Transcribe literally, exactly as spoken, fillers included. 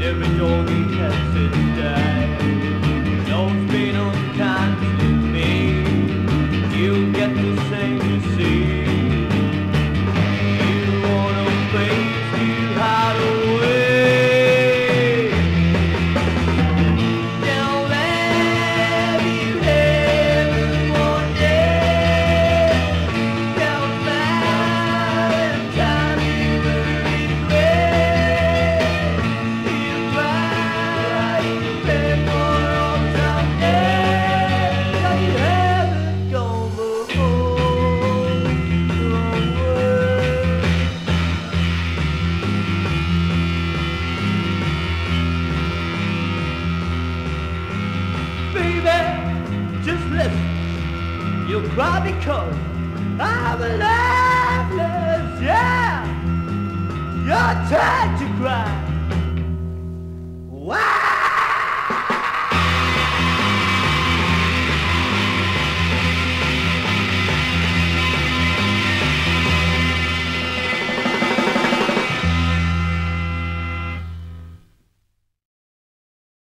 Every dog he has to die. No, it's been unkind to me. You get the same, you see. You want a place to hide away. They'll let you heaven one day. They'll smile and time you will regret. You cry, you beg for all someday. Now you haven't gone before. Wrong word. Baby, just listen. You'll cry because I'm lifeless, yeah. You're tired to cry.